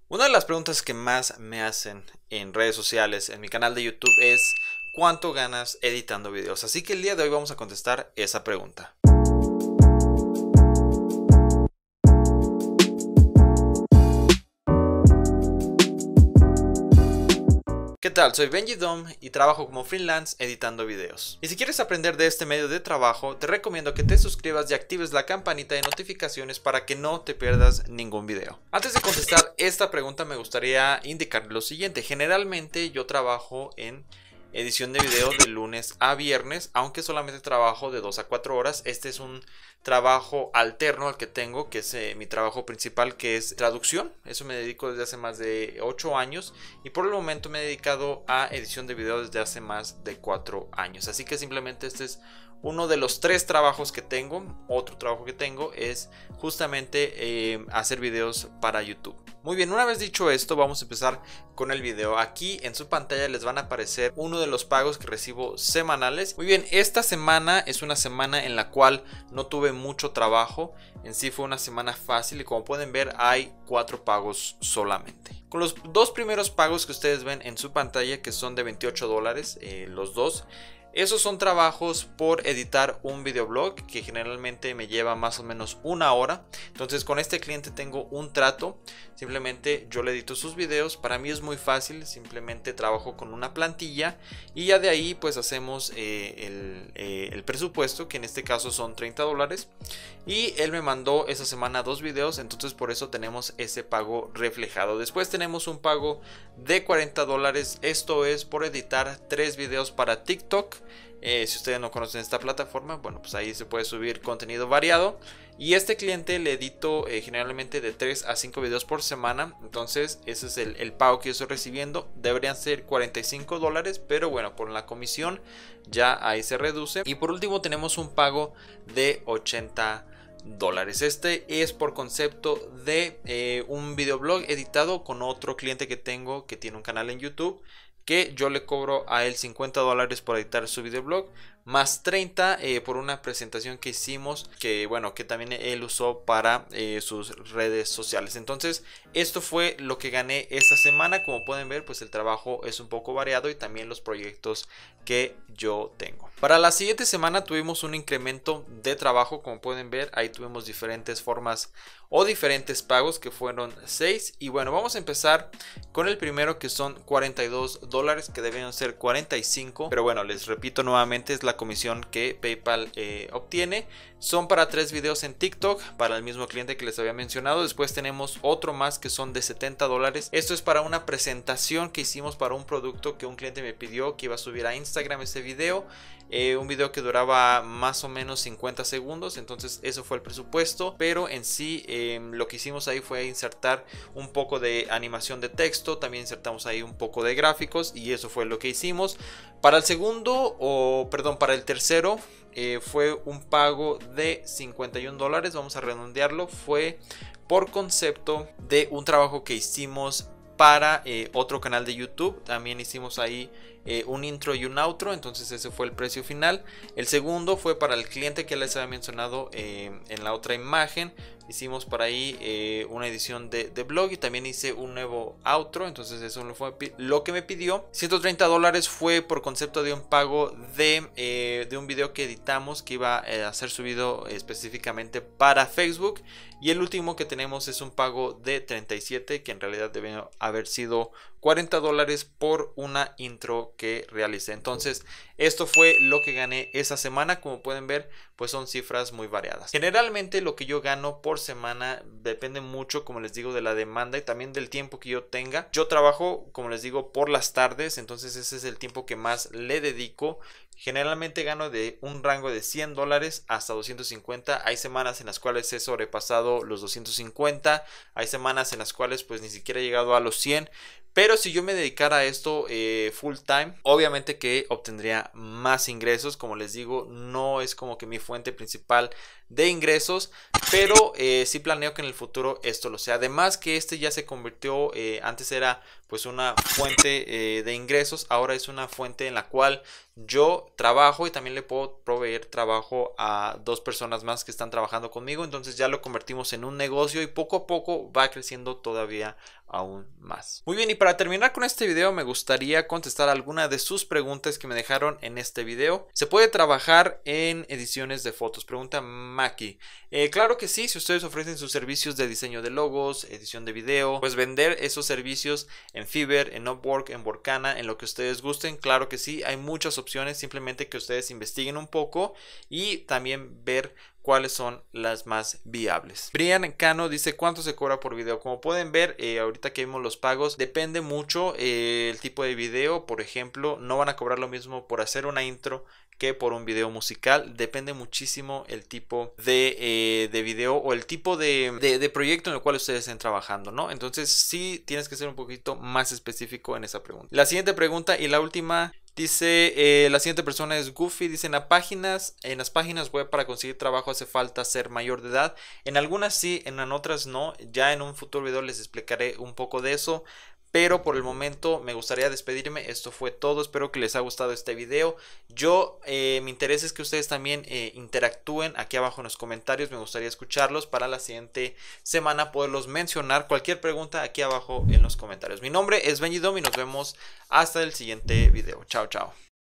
Una de las preguntas que más me hacen en redes sociales, en mi canal de YouTube, es ¿cuánto ganas editando videos? Así que el día de hoy vamos a contestar esa pregunta. ¿Qué tal? Soy Benji Dom y trabajo como freelance editando videos. Y si quieres aprender de este medio de trabajo, te recomiendo que te suscribas y actives la campanita de notificaciones para que no te pierdas ningún video. Antes de contestar esta pregunta me gustaría indicar lo siguiente. Generalmente yo trabajo en edición de video de lunes a viernes, aunque solamente trabajo de 2 a 4 horas. Este es un trabajo alterno al que tengo, que es mi trabajo principal, que es traducción. Eso me dedico desde hace más de 8 años y por el momento me he dedicado a edición de video desde hace más de 4 años. Así que simplemente este es uno de los 3 trabajos que tengo. Otro trabajo que tengo es justamente hacer videos para YouTube. Muy bien, una vez dicho esto, vamos a empezar con el video. Aquí en su pantalla les van a aparecer uno de los pagos que recibo semanales. Muy bien, esta semana es una semana en la cual no tuve mucho trabajo. En sí fue una semana fácil y como pueden ver hay 4 pagos solamente. Con los 2 primeros pagos que ustedes ven en su pantalla, que son de $28, los dos. Esos son trabajos por editar un videoblog que generalmente me lleva más o menos 1 hora. Entonces con este cliente tengo un trato. Simplemente yo le edito sus videos. Para mí es muy fácil. Simplemente trabajo con una plantilla. Y ya de ahí pues hacemos el presupuesto, que en este caso son $30. Y él me mandó esa semana 2 videos. Entonces por eso tenemos ese pago reflejado. Después tenemos un pago de $40. Esto es por editar 3 videos para TikTok. Si ustedes no conocen esta plataforma, bueno, pues ahí se puede subir contenido variado. Y este cliente le edito generalmente de 3 a 5 videos por semana. Entonces ese es el pago que yo estoy recibiendo. Deberían ser $45, pero bueno, por la comisión ya ahí se reduce. Y por último tenemos un pago de $80. Este es por concepto de un videoblog editado con otro cliente que tengo que tiene un canal en YouTube, que yo le cobro a él $50 por editar su videoblog, más 30 por una presentación que hicimos, que bueno, que también él usó para sus redes sociales. Entonces esto fue lo que gané esta semana. Como pueden ver, pues el trabajo es un poco variado y también los proyectos que yo tengo. Para la siguiente semana tuvimos un incremento de trabajo. Como pueden ver, ahí tuvimos diferentes formas o diferentes pagos, que fueron 6. Y bueno, vamos a empezar con el primero, que son $42, que deben ser 45, pero bueno, les repito nuevamente, es la comisión que PayPal obtiene. Son para 3 videos en TikTok para el mismo cliente que les había mencionado. Después tenemos otro más que son de $70. Esto es para una presentación que hicimos para un producto que un cliente me pidió que iba a subir a Instagram ese video. Un video que duraba más o menos 50 segundos. Entonces eso fue el presupuesto, pero en sí lo que hicimos ahí fue insertar un poco de animación de texto. También insertamos ahí un poco de gráficos y eso fue lo que hicimos. Para el segundo, para el tercero, fue un pago de $51. Vamos a redondearlo. Fue por concepto de un trabajo que hicimos para otro canal de YouTube. También hicimos ahí un intro y un outro. Entonces ese fue el precio final. El segundo fue para el cliente que les había mencionado en la otra imagen. Hicimos por ahí una edición de blog y también hice un nuevo outro. Entonces eso fue lo que me pidió. $130 fue por concepto de un pago de un video que editamos, que iba a ser subido específicamente para Facebook. Y el último que tenemos es un pago de 37, que en realidad debe haber sido $40 por una intro que realicé. Entonces esto fue lo que gané esa semana. Como pueden ver, pues son cifras muy variadas. Generalmente lo que yo gano por semana depende mucho, como les digo, de la demanda y también del tiempo que yo tenga. Yo trabajo, como les digo, por las tardes, entonces ese es el tiempo que más le dedico. Generalmente gano de un rango de $100 hasta 250. Hay semanas en las cuales he sobrepasado los 250. Hay semanas en las cuales pues ni siquiera he llegado a los 100. Pero si yo me dedicara a esto full time, obviamente que obtendría más ingresos. Como les digo, no es como que mi fuente principal de ingresos, pero sí planeo que en el futuro esto lo sea. Además que este ya se convirtió, antes era pues una fuente de ingresos, ahora es una fuente en la cual yo trabajo y también le puedo proveer trabajo a 2 personas más que están trabajando conmigo. Entonces ya lo convertimos en un negocio y poco a poco va creciendo todavía aún más. Muy bien, y para terminar con este video me gustaría contestar alguna de sus preguntas que me dejaron en este video. ¿Se puede trabajar en ediciones de fotos? Pregunta Maki. Claro que sí, si ustedes ofrecen sus servicios de diseño de logos, edición de video, pues vender esos servicios en Fiverr, en Upwork, en Workana, en lo que ustedes gusten, claro que sí, hay muchas opciones, simplemente que ustedes investiguen un poco y también ver cuáles son las más viables. Brian Cano dice cuánto se cobra por video. Como pueden ver, ahorita que vimos los pagos, depende mucho el tipo de video. Por ejemplo, no van a cobrar lo mismo por hacer una intro que por un video musical. Depende muchísimo el tipo de video o el tipo de proyecto en el cual ustedes estén trabajando, ¿no? Entonces sí tienes que ser un poquito más específico en esa pregunta. La siguiente pregunta y la última. Dice, la siguiente persona es Goofy, dice en las páginas web para conseguir trabajo hace falta ser mayor de edad. En algunas sí, en otras no. Ya en un futuro video les explicaré un poco de eso. Pero por el momento me gustaría despedirme. Esto fue todo. Espero que les haya gustado este video. Mi interés es que ustedes también interactúen aquí abajo en los comentarios. Me gustaría escucharlos para la siguiente semana poderlos mencionar. Cualquier pregunta aquí abajo en los comentarios. Mi nombre es Benji Dom y nos vemos hasta el siguiente video. Chao, chao.